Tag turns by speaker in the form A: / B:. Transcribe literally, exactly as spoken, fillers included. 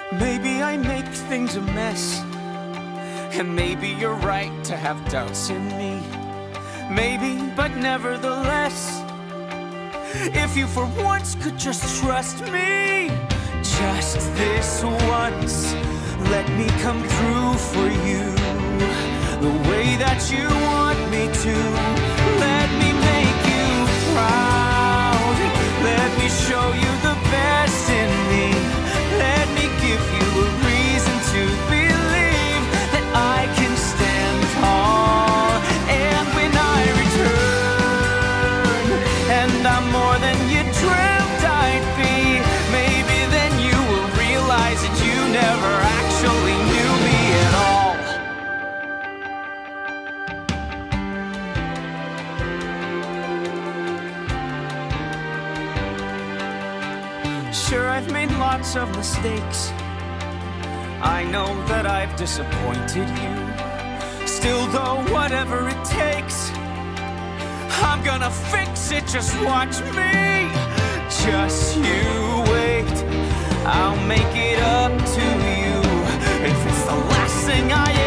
A: Maybe I make things a mess, and maybe you're right to have doubts in me. Maybe, but nevertheless, if you for once could just trust me, just this once, let me come through for you, the way that you want me to. Let me make you proud, let me show you the best in me. Let me give you a reason to believe that I can stand tall. And when I return, and I'm more than you dreamt I'd be, maybe then you will realize that you never actually knew me at all. Sure, I've made lots of mistakes. I know that I've disappointed you. Still though, whatever it takes, I'm gonna fix it, just watch me. Just you wait, I'll make it up to you. If it's the last thing I